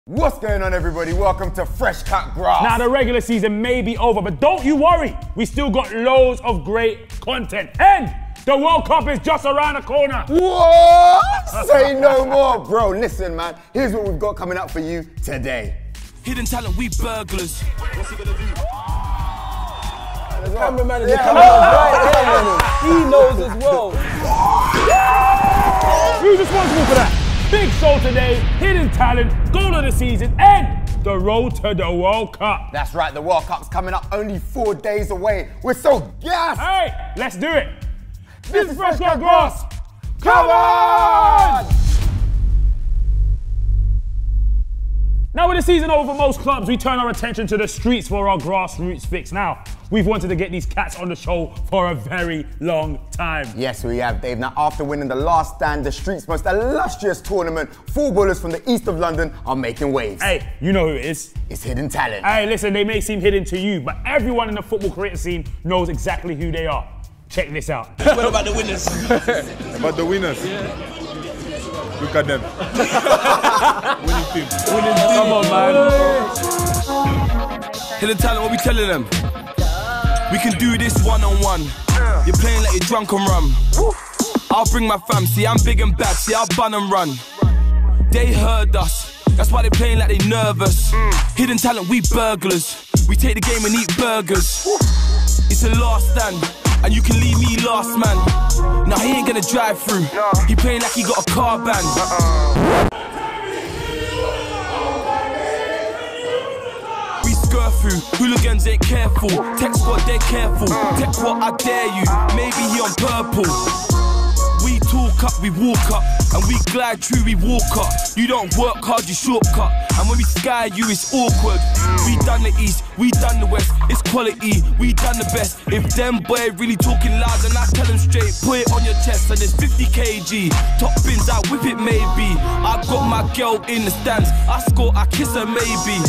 What's going on, everybody? Welcome to Fresh Cut Grass. Now, the regular season may be over, but don't you worry. We still got loads of great content. And the World Cup is just around the corner. What? Say no more, bro. Listen, man. Here's what we've got coming up for you today. Hidden talent, we burglars. What's he gonna do? The cameraman is right here, man. He knows as well. Who's responsible for that? Big show today, hidden talent, goal of the season, and the road to the World Cup. That's right, the World Cup's coming up only 4 days away. We're so gassed. Hey, let's do it. This is Fresh Cut Grass. Come on! Now, with the season over for most clubs, we turn our attention to the streets for our grassroots fix. Now, we've wanted to get these cats on the show for a very long time. Yes, we have, Dave. Now, after winning the last stand, the street's most illustrious tournament, footballers from the east of London are making waves. Hey, you know who it is. It's hidden talent. Hey, listen, they may seem hidden to you, but everyone in the football creator scene knows exactly who they are. Check this out. What about the winners? About the winners? Yeah. Look at them. Winning team. Winning team. Come on, man. Hidden talent, what we telling them? We can do this one-on-one. You're playing like you're drunk on rum. I'll bring my fam, see I'm big and bad, see I'll bun and run. They heard us, that's why they're playing like they nervous. Hidden talent, we burglars. We take the game and eat burgers. It's a last stand, and you can leave me last, man. Nah, he ain't gonna drive through. He playing like he got a car ban. We skirt through, hooligans ain't careful. Tech squad, they're careful. Tech what, I dare you. Maybe he on purple. We talk up, we walk up, and we glide through, we walk up. You don't work hard, you shortcut. And when we sky you, it's awkward. We done the east, we done the west. It's quality, we done the best. If them boy really talking loud, then I tell them straight, put it on your chest. And it's 50 kg, top bins, I whip it maybe. I got my girl in the stands, I score, I kiss her maybe.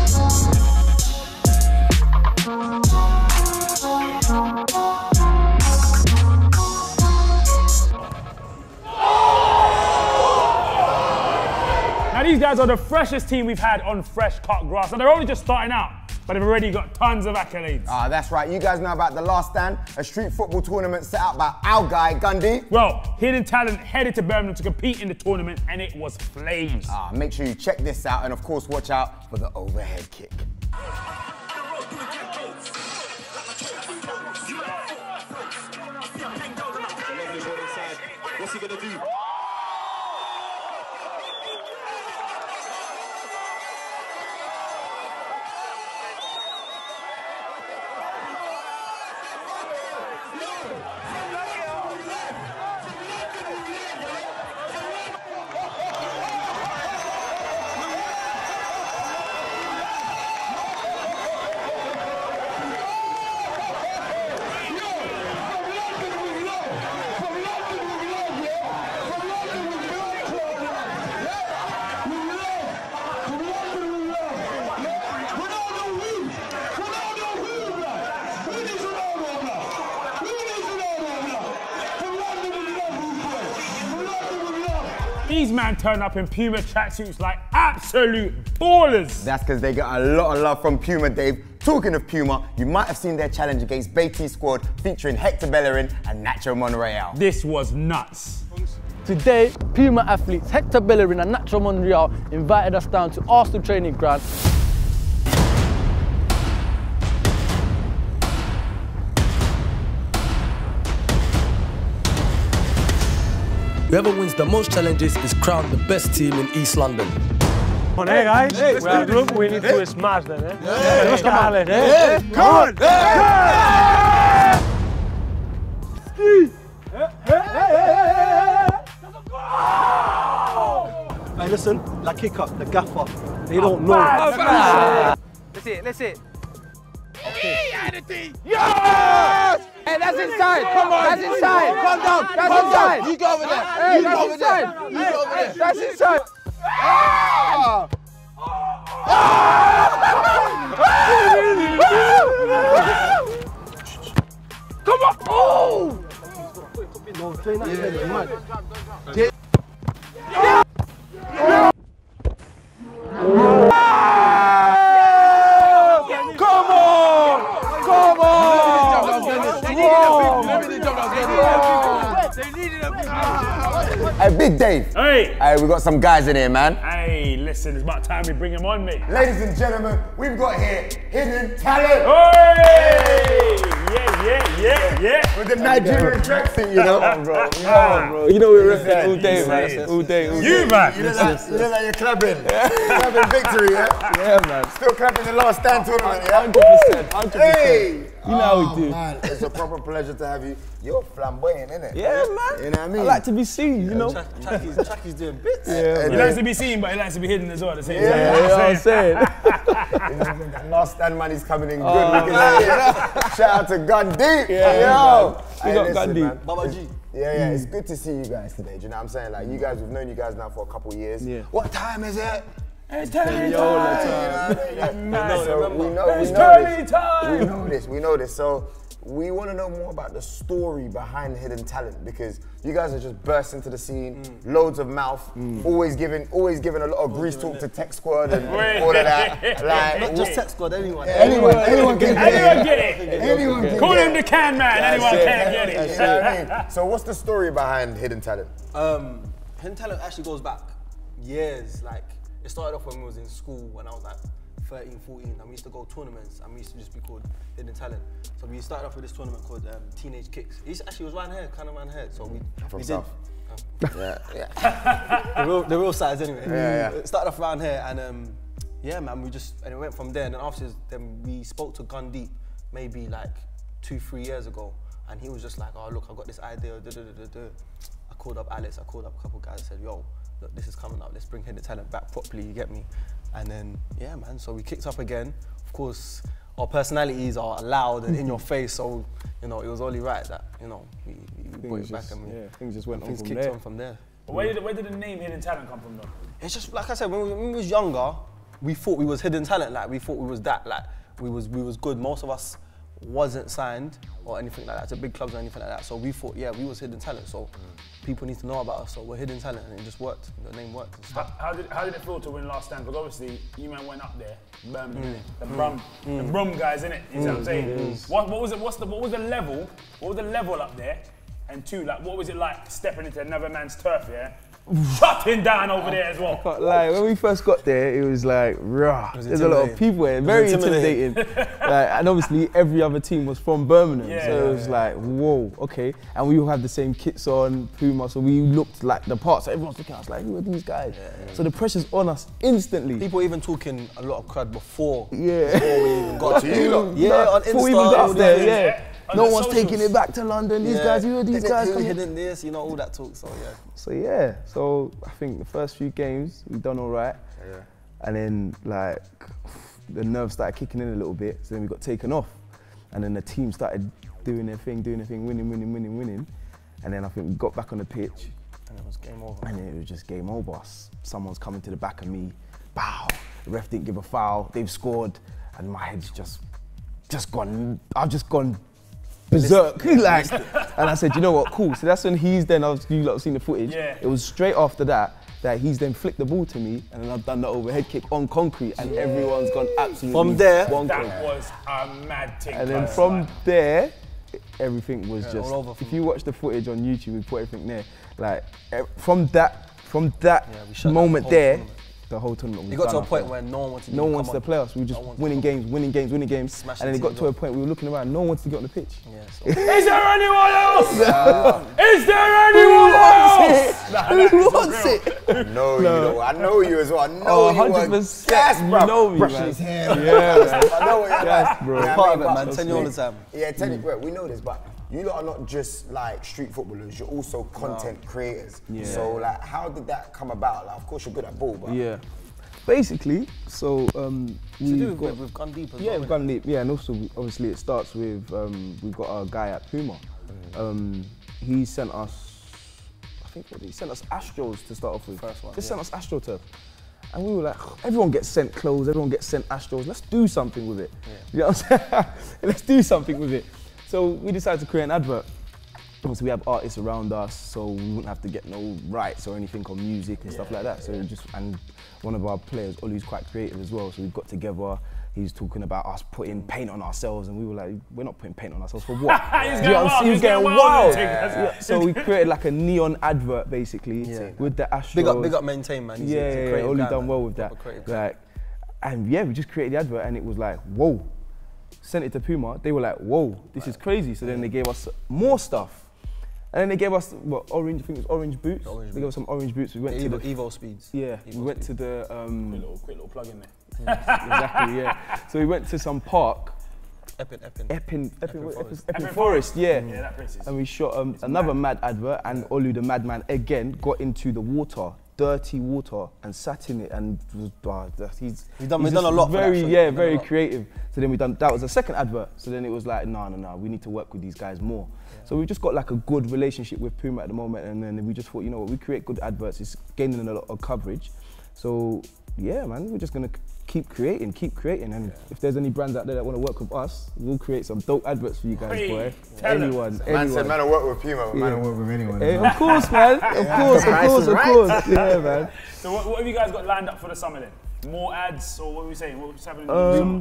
Now, these guys are the freshest team we've had on Fresh Cut Grass, and they're only just starting out, but they've already got tons of accolades. Ah, that's right. You guys know about the Last Stand, a street football tournament set out by our guy, Gundy. Well, hidden talent headed to Birmingham to compete in the tournament, and it was flames. Ah, make sure you check this out, and of course, watch out for the overhead kick. What's he gonna do? These men turn up in Puma tracksuits like absolute ballers. That's because they got a lot of love from Puma, Dave. Talking of Puma, you might have seen their challenge against Baiteze squad featuring Hector Bellerin and Nacho Monreal. This was nuts. Today, Puma athletes Hector Bellerin and Nacho Monreal invited us down to Arsenal training ground. Whoever wins the most challenges is crowned the best team in East London. Come on, hey guys. We are a group, we need to smash them, eh? Let's come on, Come on! Hey, listen, la kick up, the gaffer, they don't know. Let's see it, let's see it. Yes! Hey, that's inside! Come on! That's inside! Calm down! That's inside! You go over there! Hey, that's inside! You go over there! That's inside! Ah! Come on! Oh! No, train that head, man. Yeah. Big Dave. Hey. Hey, we got some guys in here, man. Hey, listen, it's about time we bring him on, mate. Ladies and gentlemen, we've got here hidden talent. Hey! Yeah. With the Nigerian tracksuit, you know. Bro, you know we're repping all day, man. All day. You, man. You look like you're clapping. Clapping victory, yeah? Yeah, man. Still clapping the last stand tournament, yeah? 100%. Hey! You know how we do. Man, it's a proper pleasure to have you. You're flamboyant, innit? Yeah, man. You know what I mean? I like to be seen, you know. Chucky's doing bits. Yeah, He likes to be seen, but he likes to be hidden as well at the same time. Yeah, you know what I'm saying? That last stand man is coming in good. Looking at Shout out to Gun Deep. Yo. We got Gun Deep. Baba G. Yeah, it's good to see you guys today. Do you know what I'm saying? Like, you guys, we've known you guys now for a couple of years. Yeah. What time is it? It's turning time. We know this. So we want to know more about the story behind Hidden Talent, because you guys are just burst into the scene, loads of mouth, always giving a lot of grease talk to Tech Squad and all of that. Like, Not just Tech Squad, anyone. Anyone can Get it. Anyone can Call get him the can man. Anyone can get it. You know what I mean? So what's the story behind Hidden Talent? Hidden Talent actually goes back years. Like, it started off when we was in school, when I was like 13, 14, and we used to go tournaments, and we used to just be called Hidden Talent. So we started off with this tournament called Teenage Kicks. It actually was round here, kind of round here. So we did. South. The real size anyway. Yeah. It started off around here, and yeah, man, and it went from there. And then after, then we spoke to Gun Deep maybe like 2-3 years ago, and he was just like, oh look, I got this idea. I called up Alex, I called up a couple guys, said, yo, look, this is coming up, let's bring Hidden Talent back properly, you get me? And then, yeah, man, so we kicked up again. Of course, our personalities are loud and in your face, so, you know, it was only right that, you know, we brought it back and things just went on things from kicked there. on from there. Where did the name Hidden Talent come from, though? It's just, like I said, when we was younger, we thought we was Hidden Talent, like, we thought we was that, like, we was good. Most of us wasn't signed or anything like that to big clubs or anything like that, so we thought, yeah, we was Hidden Talent, so people need to know about us, so we're Hidden Talent, and it just worked. The name worked and stuff. How did it feel to win last stand? Because obviously you man went up there, Birmingham, the Brum guys, innit? You know what I'm saying? What was it? What was the level? What was the level up there? And two, like, what was it like stepping into another man's turf? Yeah, shutting down over there as well. Can't lie, when we first got there, it was like, rah. There's a lot of people there, very intimidating. And obviously every other team was from Birmingham, so it was like, whoa, okay. And we all had the same kits on, Puma, so we looked like the parts. So everyone's looking at us like, who are these guys? So the pressure's on us instantly. People even talking a lot of crud before Yeah. we even got to you. On Insta. Before we even got up there, yeah. On No the one's socials. taking it back to London. These guys, who are these guys? Who hidden this, you know, all that talk, so yeah. So yeah, so I think the first few games we done all right, and then like the nerves started kicking in a little bit. So then we got taken off, and then the team started doing their thing, winning, and then I think we got back on the pitch, And it was game over. and it was just game over. Someone's coming to the back of me, bow. The ref didn't give a foul. They've scored, and my head's just gone. I've just gone berserk, like, and I said, you know what, cool. So that's when you lot have seen the footage. Yeah. It was straight after that he's then flicked the ball to me, and then I've done the overhead kick on concrete, and everyone's gone absolutely From there, bonkers. That was a mad thing. And then from there, everything was just. all over If you watch the footage on YouTube, we put everything there. Like from that we shut down moment the whole there. tournament. The whole tournament was It got to done a point after. where no one wanted to No one come wants to on. play us. We were just No one winning games, and then it got teams to a up. point we were looking around. No one wants to get on the pitch. Yeah, so. Is there anyone else? Is there anyone else? Who wants it? No, you know, I know you as well. I know you 100%. Yes, bro. You know me, Brushing man. his hair. Yeah, man. I know what you're Yes, bro. You know what Part I of mean? it, man. But- Tell you all the time. Yeah, tell you, bro, we know this, but you lot are not just like street footballers, you're also content creators. Yeah. So like, how did that come about? Like, of course you're good at ball, but Yeah. Basically, so To do we've got with Gun Deep as yeah, well. we've gone deep. Yeah, and also obviously it starts with we've got our guy at Puma. He sent us, I think he sent us Astros to start off with. First one, Just sent us AstroTurf. And we were like, everyone gets sent clothes, everyone gets sent Astros, let's do something with it. You know what I'm saying? Let's do something with it. So we decided to create an advert. obviously we have artists around us, so we wouldn't have to get no rights or anything on music and stuff like that. So and one of our players, Olu's quite creative as well, so we got together. He's talking about us putting paint on ourselves, and we were like, we're not putting paint on ourselves for what? He was getting wild. So we created like a neon advert basically with the Astros. Big up Maintain, man. He's Olu done well with that. Like, and yeah, we just created the advert, and it was like, whoa. Sent it to Puma. They were like, whoa, this is crazy. So then they gave us more stuff. And then they gave us, what, orange, I think it was orange boots. They gave us some orange boots. We went to the Evo Speeds. Yeah, we went to the... quick little plug in there. Exactly, yeah. So we went to some park. Epping Forest, yeah. Yeah, that place is. And we shot another mad advert, and Olu the madman again got into the water, dirty water, and sat in it, and he's done a lot. Very creative. So then that was the second advert. So then it was like, no, we need to work with these guys more. So we've just got like a good relationship with Puma at the moment, and then we just thought, you know what, we create good adverts, it's gaining a lot of coverage. So yeah, man, we're just gonna keep creating, and if there's any brands out there that want to work with us, we'll create some dope adverts for you guys, boy. Anyone. Man said, man, I work with Puma, but man, I work with anyone. Hey, of course, man. Of course. Yeah, man. So what have you guys got lined up for the summer then? More ads, or what are we saying? What's happening in the summer?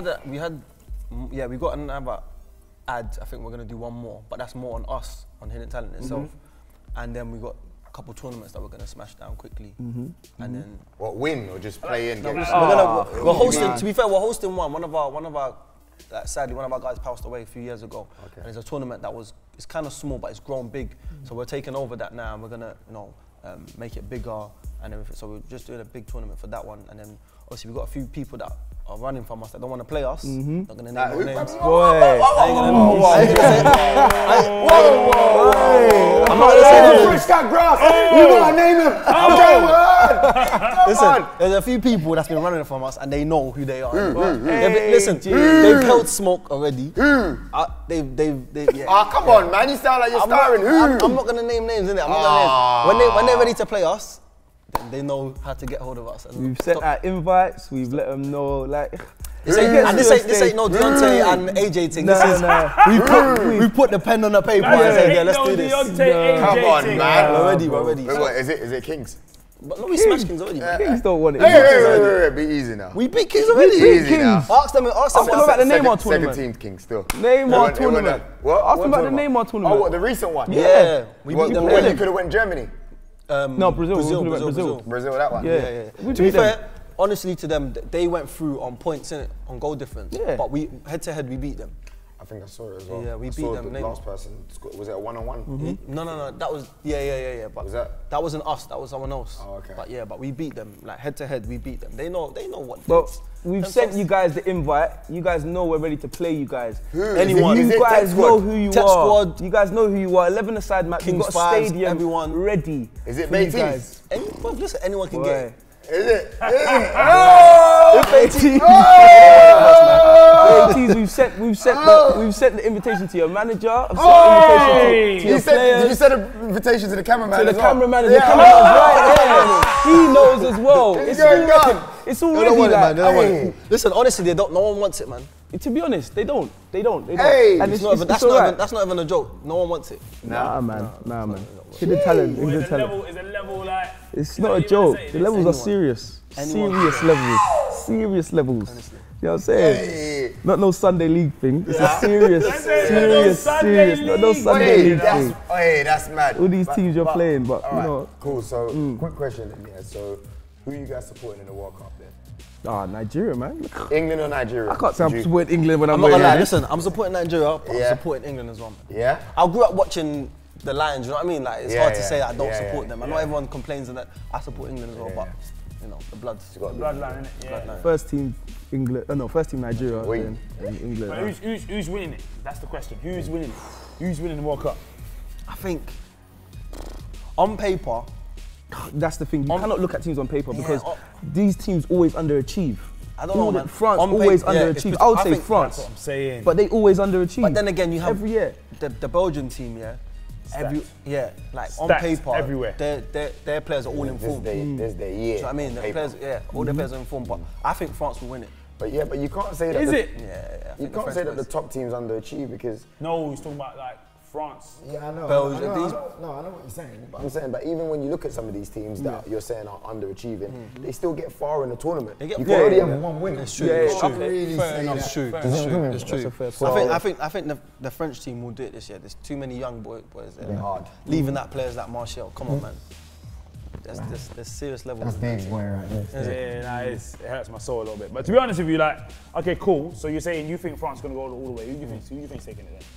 We got another ad. I think we're gonna do one more, but that's more on us, on Hidden Talent itself. And then we got a couple tournaments that we're gonna smash down quickly. And then win or just play in? we're hosting. To be fair, we're hosting one. One of our sadly, one of our guys passed away a few years ago. And it's a tournament that it's kind of small, but it's grown big. So we're taking over that now, and we're gonna, make it bigger and everything. So we're just doing a big tournament for that one, and then obviously we've got a few people that are running from us that don't want to play us. Not gonna name their names. I'm not gonna say Fresh got grass. You gotta name him. Listen, there's a few people that's been running from us, and they know who they are. Listen, they've held smoke already. Come on, man, you sound like you're starring. I'm not gonna name names, innit? I'm not gonna name. When they're ready to play us, they know how to get hold of us. And we've sent out invites, we've let them know, like... This ain't no Deontay and AJ thing. We put the pen on the paper and said, yeah, let's do this. Come on, man. We're ready. Is it Kings? But no, we smashed Kings already, man. Kings don't want it. Hey, be easy now. We beat Kings already. Easy now. Ask them about the Neymar tournament. Second team Kings still. Neymar tournament. What? Ask them about the Neymar tournament. Oh, what, the recent one? Yeah. We beat them. You could have went Germany. No, Brazil. Brazil, that one. Yeah. To be fair, honestly, to them, they went through on points, innit, on goal difference. Yeah. But we head to head, we beat them. I think I saw it as well. Yeah, we beat them. The last person, was it a one-on-one? No. That was But was that wasn't us. That was someone else. Oh, okay. But we beat them, like head to head. We beat them. They know what. But we've sent you guys the invite. You guys know we're ready to play you guys. Anyone? You guys know who you are. Squad. You guys know who you are. 11-a-side match. We've got a stadium everyone ready. Is it Baiteze? Listen, anyone can get it. Is it? We've sent the invitation to your manager. I've sent the invitation to your players. Did you send an invitation to the cameraman? To the cameraman, and the cameraman's right there. He knows as well. It's already like. Listen, honestly, no one wants it, man. To be honest, they don't. Hey, and that's not even a joke. No one wants it. Nah, man. Hidden talent. Is the level like? It's not a joke. The levels are serious. Serious levels. Honestly. You know what I'm saying? Hey. Not no Sunday league thing. It's a serious. Not no Sunday league thing. Hey, that's mad. All these teams you're playing, but you know. Cool. So, quick question. Yeah. So, who are you guys supporting in the World Cup then? Nigeria, man. England or Nigeria? I can't say I'm supporting England when I'm not gonna lie. Listen, I'm supporting Nigeria, but I'm supporting England as well. Man. Yeah. I grew up watching the Lions. You know what I mean? Like it's hard to say I don't support them. I know everyone complains that I support England as well, but you know the blood's got the bloodline, innit? First team England. First team Nigeria. Then England. But who's winning it? That's the question. Who's winning it? Who's winning the World Cup? I think on paper. That's the thing. You cannot look at teams on paper because these teams always underachieve. I don't know, man. France always underachieve. I would say France. That's what I'm saying. But they always underachieve. But then again, you have every year the Belgian team, on paper, everywhere. Their players are all in form. There's their year. Do you know what I mean? The players, all their players are in form. But I think France will win it. But you can't say that. Is it? You can't say that the top teams underachieve because. No, he's talking about like France. Yeah, I know. Belgium, I know what you're saying. But I'm saying, but even when you look at some of these teams that you're saying are underachieving, they still get far in the tournament. You can only have one win. It's true. It's It's true. true. Really Fair say enough. that. It's true. It's true. It's true. That's a fair point. I think the French team will do it this year. There's too many young boys there. They're hard. Leaving out players like Martial. Come on, man. There's serious levels. That's Dave's boy right there. Yeah, nah, it hurts my soul a little bit. But to be honest with you, like, okay, cool. So you're saying you think France is going to go all the way. Who do you think's taking it then?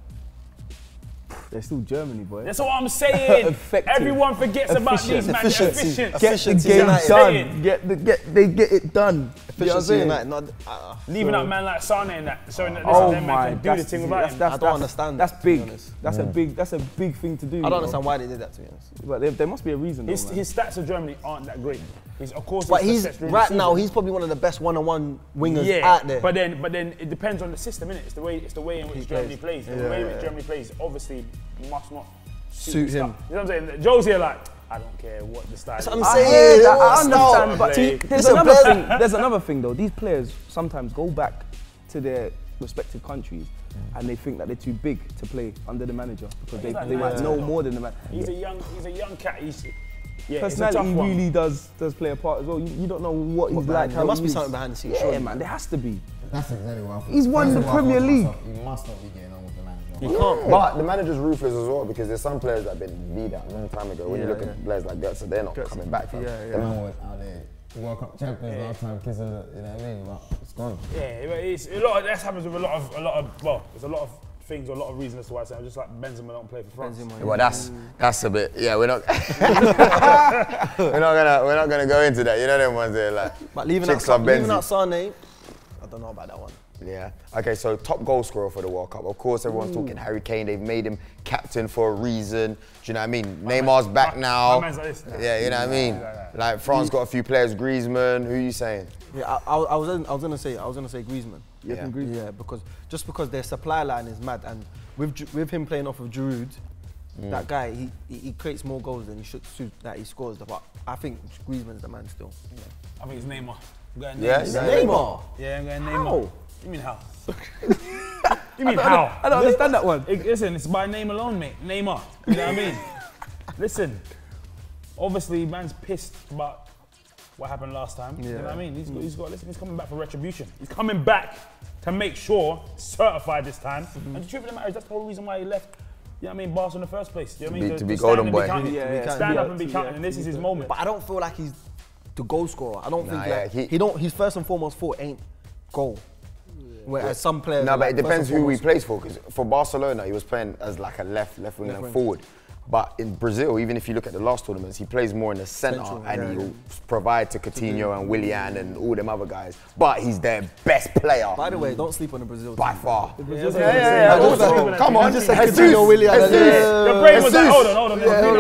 They're still Germany, boy. That's what I'm saying. Effective. Everyone forgets about these man. Efficiency. Efficient. Get the Efficiency game United. done. They get it done. Efficiency United. Not, Leaving out man like Sane and that, showing that Oh them my, man can do the thing without him. I don't understand. That's that, to be big. honest. That's a big thing to do. I don't understand why they did that, to be honest. But there must be a reason. His Though, man. stats of Germany aren't that great. Of course, But his he's success during right the now. season. He's probably one of the best one-on-one wingers Yeah, out there. but then it depends on the system, innit? It's the way in which Germany plays. The way in which Germany plays obviously must not Suit the him. style. You know what I'm saying? Joe's here like, I don't care what the style is. I'm I saying, hear that, I style. understand, but Play. there's another thing though. These players sometimes go back to their respective countries and they think that they're too big to play under the manager because they might know more than the manager. He's a young cat. Personality really does play a part as well. You don't know what he's like. There must be something behind the scenes. Yeah, man, there has to be. That's exactly what I thought. He's won the Premier League. He must not be getting on with the manager. You can't. But the manager's ruthless as well because there's some players that have been beat out a long time ago. When you look at players like Götze, they're not coming back from. They're always out there. World Cup champions last time, kissing the, you know what I mean? But it's gone. Yeah, but it's a lot. That happens with a lot of. Well, there's a lot of things, a lot of reasons as to why I say just like Benzema don't play for France. Well, that's a bit. Yeah, we're not. we're not gonna go into that. You know them ones there like. But leaving out Sane, I don't know about that one. Yeah. Okay, so top goal scorer for the World Cup. Of course, everyone's talking Harry Kane. They've made him captain for a reason. Do you know what I mean? Neymar's back now. My man's like this. Yeah, you know what I mean? Like France got a few players. Griezmann. Who are you saying? Yeah, I was gonna say Griezmann. Yeah. Yeah, because their supply line is mad, and with him playing off of Giroud, that guy he creates more goals than he should suit that he scores. But I think Griezmann's the man still. Yeah. I think it's Neymar. Neymar. Yeah, I'm going Neymar. How? You mean how? You mean how? I don't understand that one. Listen, it's by name alone, mate. Neymar. You know what I mean? Listen, obviously, man's pissed about what happened last time. You know what I mean? He's coming back for retribution. He's coming back to make sure, certified this time. And the truth of the matter is, that's the whole reason why he left. You know what I mean? Barca in the first place. You know what I mean? To be golden boy. Stand up and be counted, and this is his moment. But I don't feel like he's the goal scorer. I don't think yeah, his first and foremost thought ain't goal. Whereas some players. No, but it depends who he plays for. Because for Barcelona, he was playing as like a left winger and forward. But in Brazil, even if you look at the last tournaments, he plays more in the centre and he'll provide to Coutinho and Willian and all them other guys. But he's their best player. By the way, don't sleep on the Brazil team. By far. Yeah. Come on. You just said Coutinho, Willian. Your brain was like, hold on.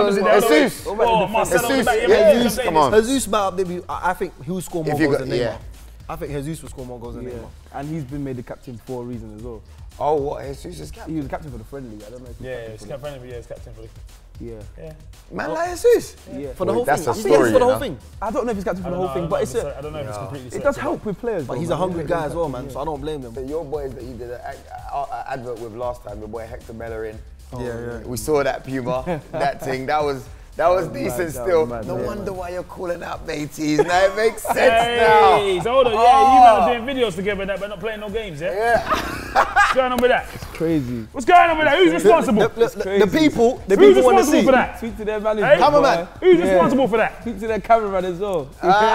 Jesus. Come on. Jesus might maybe. I think he will score more goals than Neymar. I think Jesus will score more goals than Neymar. And he's been made the captain for a reason as well. Oh, what? Jesus is captain? He was the captain for the friendly. I don't know if he's captain for the. Yeah. Man like Jesus? Yeah. For the whole That's thing. a story, For the whole thing. I don't know if he's captain for the whole thing, but it's I don't know if it's completely. it does help with players. But though, he's man. a hungry guy as well, man, so I don't blame him. Your boys that you did an advert with last time, your boy Hector Bellerin. Yeah. We saw that Puma, that thing. That was decent still. No wonder why you're calling out Baiteze. Now it makes sense now. So hold on, you man are doing videos together but not playing no games, yeah? What's going on with that? It's crazy. What's going on with that? Who's responsible? The people Who's want to responsible see. for that? Speak to their manager. Hey, cameraman. Who's responsible for that? Speak to their cameraman as well.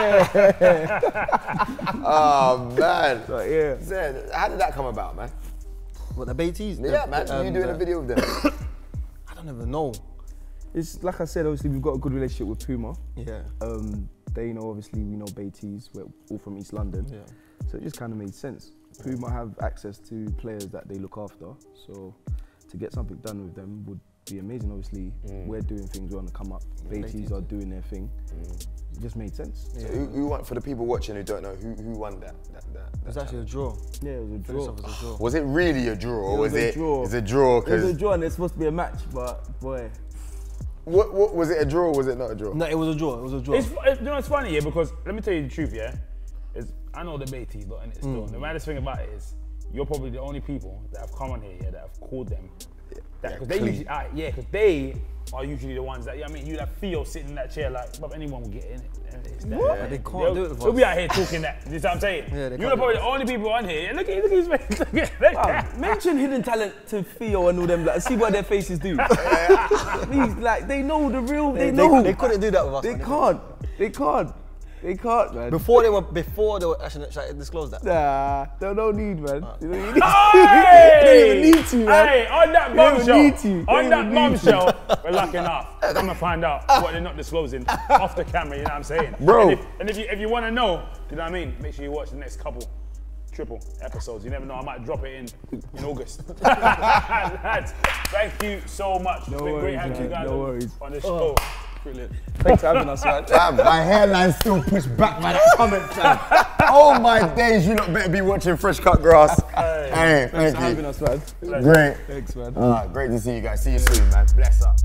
Oh man. So, yeah. Zed, how did that come about, man? What, the Baiteze? Yeah, man. You doing a video with them? I don't even know. It's like I said, obviously we've got a good relationship with Puma. Yeah. They know, obviously we know Baiteze, we're all from East London. Yeah. So it just kind of made sense. Puma have access to players that they look after, so to get something done with them would be amazing. Obviously, we're doing things, we're on the come up. Baiteze are doing their thing. It just made sense. So who won, for the people watching who don't know, who won that? It was actually a draw. Yeah, it was a draw. Was it really a draw, or was it? draw. It's a draw. It was a draw, and it's supposed to be a match, but boy. What was it, a draw or was it not a draw? No, it was a draw. It was a draw. You know what's funny, yeah? Because let me tell you the truth, yeah? I know the Baiteze lot in it still. The maddest thing about it is, you're probably the only people that have come on here, yeah, that have called them Because they usually, because they are usually the ones that, I mean, you'd have Theo sitting in that chair like, but anyone will get in it. But they can't do it with us. We'll be out here talking that. You know what I'm saying? Yeah, You're probably the only people on here. Look at his face. Look at that. Mention hidden talent to Theo and all them, like, see what their faces do. These, like, they know the real, they know. They couldn't do that with us. They can't, man. Before they were actually trying to disclose that. Nah, no need, man. You don't Hey! even need to, man. Hey, on that bombshell, On that bombshell, we're lucky enough. I'm gonna find out what they're not disclosing off the camera. You know what I'm saying, bro? And if you want to know, you know what I mean. Make sure you watch the next triple episodes. You never know, I might drop it in August. Lads, thank you so much. It's been great having you guys on the show. Brilliant. Thanks for having us, man. My hairline's still pushed back by that comment, man. Oh my days, you lot better be watching Fresh Cut Grass. Hey, Thanks for thank having you. us, man. Great. Thanks, man. Great to see you guys. See you soon, man. Bless up.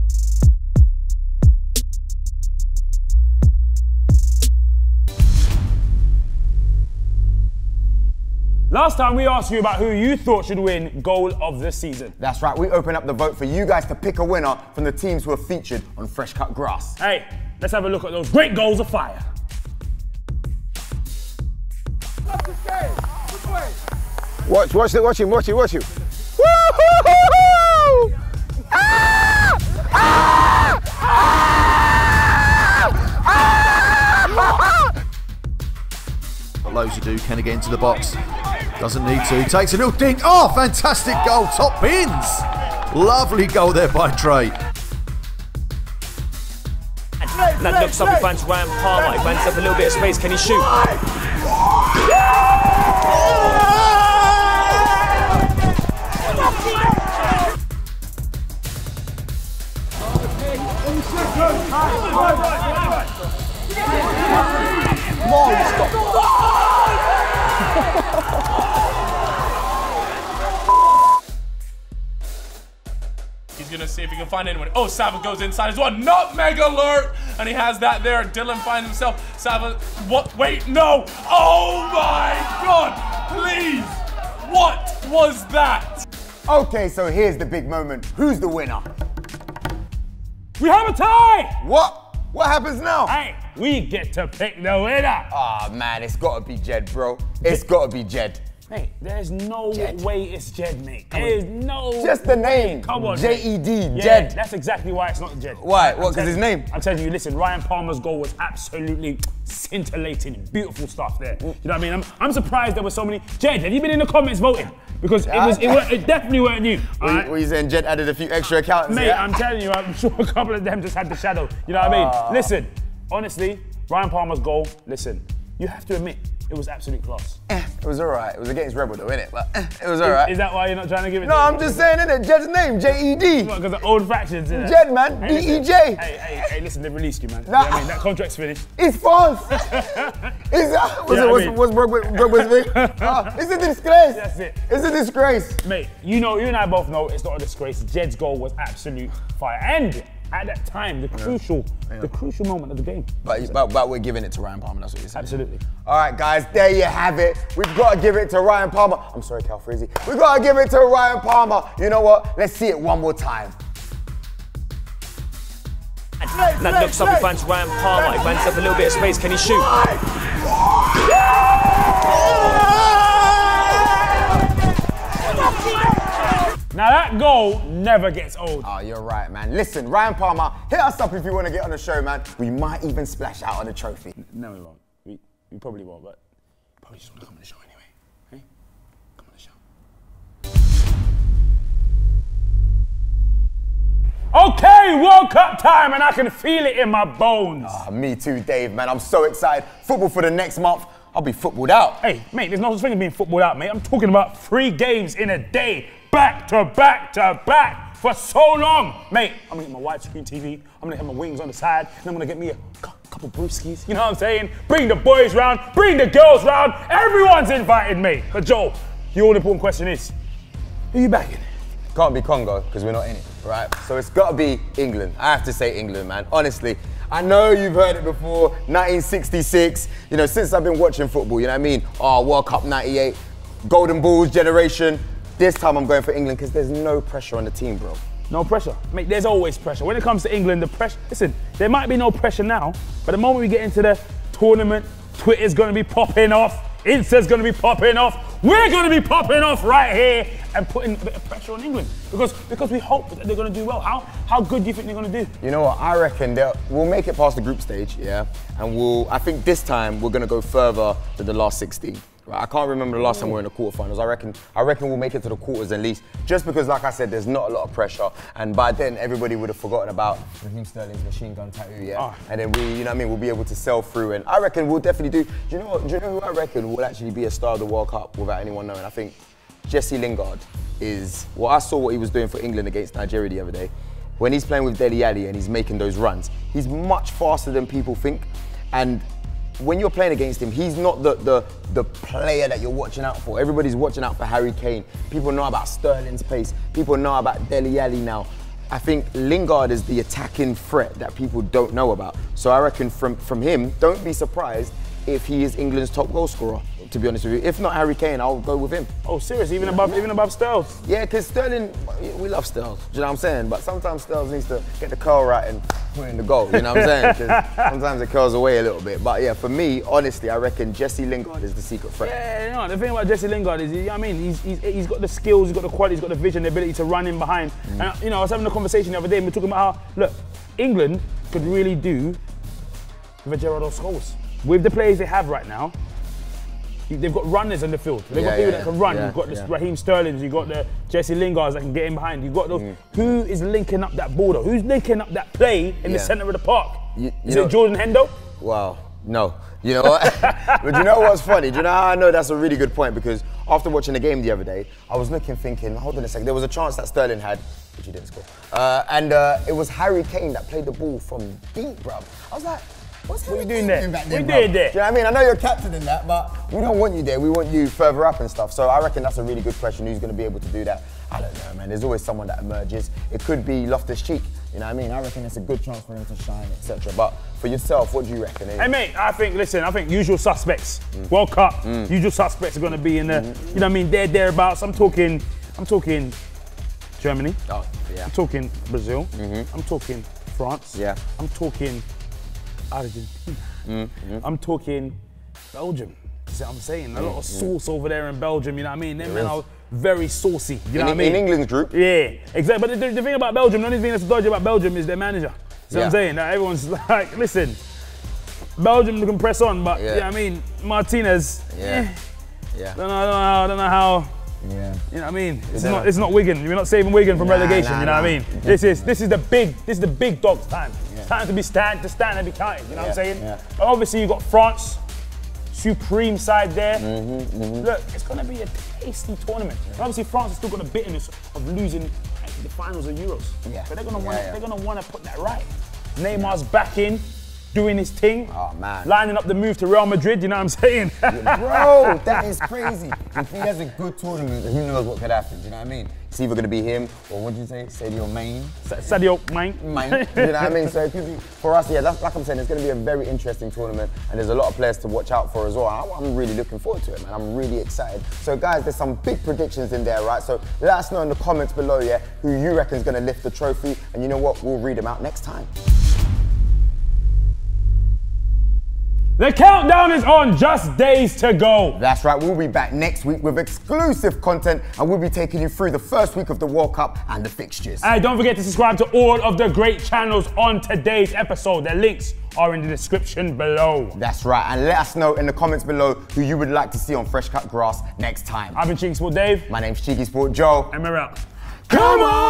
Last time we asked you about who you thought should win goal of the season. That's right, we open up the vote for you guys to pick a winner from the teams who are featured on Fresh Cut Grass. Hey, let's have a look at those great goals of fire. Watch him. Woo-hoo-hoo-hoo! Ah! Ah! Ah! Got loads to do. Can he get into the box? Doesn't need to. Takes a little dink. Oh, fantastic goal. Top bins. Lovely goal there by Trey. That looks up in front of Ryan Palmer. He finds up a little bit of space. Can he shoot? He's gonna see if he can find anyone. Oh, Sava goes inside as well. Nutmeg alert! And he has that there. Dylan finds himself. Sava, what? Wait, no! Oh my God! Please! What was that? Okay, so here's the big moment. Who's the winner? We have a tie! What? What happens now? Hey, we get to pick the winner. Ah, man, it's gotta be Jed, bro. It's gotta be Jed. Hey, there's no way it's Jed, mate. There's no. Just the name. Come on. J-E-D, Yeah, Jed. that's exactly why it's not Jed. Why? What, because his name? I'm telling you, listen, Ryan Palmer's goal was absolutely scintillating. Beautiful stuff there. You know what I mean? I'm surprised there were so many. Jed, have you been in the comments voting? Because it definitely weren't you. What you saying, Jed added a few extra accounts? Mate, yeah? I'm telling you, I'm sure a couple of them just had the shadow. You know what I mean? Listen, honestly, Ryan Palmer's goal, listen, you have to admit, it was absolute class. It was alright. It was against Rebel though, innit? But it was alright. Is that why you're not trying to give it No, to I'm just saying, innit? Jed's name, J-E-D. Because of old fractions, innit? Jed, man, D-E-J. Hey, listen, they've released you, man. Nah. You know what I mean? That contract's finished. It's false. What's Brooklyn's thing? It's a disgrace. That's it. It's a disgrace. Mate, you and I both know it's not a disgrace. Jed's goal was absolute fire. And at that time, the crucial moment of the game. But we're giving it to Ryan Palmer, that's what you're saying. Absolutely. All right, guys, there you have it. We've got to give it to Ryan Palmer. I'm sorry, Cal Freezy. We've got to give it to Ryan Palmer. You know what? Let's see it one more time. That looks up in front of Ryan Palmer. He finds up a little bit of space. Can he shoot? Now that goal never gets old. Oh, you're right, man. Listen, Ryan Palmer, hit us up if you want to get on the show, man. We might even splash out on the trophy. No, we won't. We probably won't, but probably just want to come on the show anyway. Hey? Come on the show. Okay, World Cup time, and I can feel it in my bones. Me too, Dave, man. I'm so excited. Football for the next month. I'll be footballed out. Hey, mate, there's no such thing as being footballed out, mate. I'm talking about 3 games in a day, back to back to back, for so long. Mate, I'm gonna get my widescreen TV, I'm gonna have my wings on the side, and I'm gonna get me a couple brewskis, you know what I'm saying? Bring the boys round, bring the girls round, everyone's invited, mate. But Joe, the all-important question is, who you backing? Can't be Congo, because we're not in it, right? So it's gotta be England. I have to say England, man. Honestly, I know you've heard it before, 1966, you know, since I've been watching football, you know what I mean? World Cup 98, Golden Balls generation. This time I'm going for England because there's no pressure on the team, bro. No pressure. Mate, there's always pressure. When it comes to England, the pressure, listen, there might be no pressure now, but the moment we get into the tournament, Twitter's gonna be popping off, Insta's gonna be popping off, we're gonna be popping off right here and putting a bit of pressure on England because we hope that they're gonna do well. How good do you think they're gonna do? You know what, I reckon we'll make it past the group stage, yeah, and I think this time we're gonna go further than the last 16. Right, I can't remember the last time we were in the quarterfinals. I reckon we'll make it to the quarters at least, just because, like I said, there's not a lot of pressure, and by then everybody would have forgotten about Raheem Sterling's machine gun tattoo, yeah. And then we'll be able to sell through, and I reckon we'll definitely do. Do you know who I reckon will actually be a star of the World Cup without anyone knowing? I think Jesse Lingard is. Well, I saw what he was doing for England against Nigeria the other day. When he's playing with Dele Alli and he's making those runs, he's much faster than people think, and when you're playing against him, he's not the player that you're watching out for. Everybody's watching out for Harry Kane. People know about Sterling's pace. People know about Dele Alli now. I think Lingard is the attacking threat that people don't know about. So I reckon from him, don't be surprised if he is England's top goal scorer, to be honest with you. If not Harry Kane, I'll go with him. Oh, seriously? Even above Sterls? Yeah, because Sterling, we love Sterls, do you know what I'm saying? But sometimes Sterls needs to get the curl right and put in the goal, you know what I'm saying? Because sometimes it curls away a little bit. But yeah, for me, honestly, I reckon Jesse Lingard is the secret threat. Yeah, you know, the thing about Jesse Lingard is, you know what I mean, he's got the skills, he's got the quality, he's got the vision, the ability to run in behind. And you know, I was having a conversation the other day and we were talking about how, look, England could really do with a Gerrard or Scholes. With the players they have right now, they've got runners on the field. They've got people that can run. You've got the Raheem Sterlings, you've got the Jesse Lingards that can get in behind. You've got those. Who is linking up that border? Who's linking up that play in the centre of the park? Is it Jordan Hendo? Wow, no. You know what? But you know what's funny? Do you know how I know that's a really good point? Because after watching the game the other day, I was looking, thinking, hold on a second, there was a chance that Sterling had, which he didn't score. And it was Harry Kane that played the ball from deep, bruv. I was like, what are you doing there? What are you doing there? Do you know what I mean? I know you're captain in that, but we don't want you there. We want you further up and stuff. So I reckon that's a really good question. Who's going to be able to do that? I don't know, man. There's always someone that emerges. It could be Loftus-Cheek. You know what I mean? I reckon it's a good chance for him to shine, etc. But for yourself, what do you reckon? Hey, mate, I think usual suspects. World Cup, usual suspects are going to be in the, you know what I mean, thereabouts. I'm talking Germany. Oh, yeah. I'm talking Brazil. I'm talking France. Yeah. I'm talking Argentina. I'm talking Belgium. You see what I'm saying? A lot of sauce over there in Belgium, you know what I mean? Them men are very saucy, you know what I mean? In England's group? Yeah, exactly. But the thing about Belgium, the only thing that's dodgy about Belgium is their manager. See what I'm saying? Now everyone's like, listen, Belgium can press on, but you know what I mean? Martinez, don't know how. Yeah. You know what I mean? It's not Wigan. We're not saving Wigan from relegation. You know what I mean? This is the big dog's time. It's time to stand and be counted. You know what I'm saying? But obviously you got France, supreme side there. Look, it's gonna be a tasty tournament. And obviously France has still got a bitterness of losing the finals of Euros. But they're gonna want to put that right. Neymar's back in, doing his thing. Oh, man. Lining up the move to Real Madrid, you know what I'm saying? Bro, that is crazy. If he has a good tournament, who knows what could happen, do you know what I mean? It's either going to be him, or what did you say? Sadio Mane? Sadio Mane. You know what I mean? So it could be, for us, that's like I'm saying, it's going to be a very interesting tournament, and there's a lot of players to watch out for as well. I'm really looking forward to it, man. I'm really excited. So guys, there's some big predictions in there, right? So let us know in the comments below, who you reckon is going to lift the trophy, and you know what? We'll read them out next time. The countdown is on, just days to go. That's right, we'll be back next week with exclusive content and we'll be taking you through the first week of the World Cup and the fixtures. And don't forget to subscribe to all of the great channels on today's episode. The links are in the description below. That's right, and let us know in the comments below who you would like to see on Fresh Cut Grass next time. I've been Cheeky Sport Dave. My name's Cheeky Sport Joe. And we're out. Come on!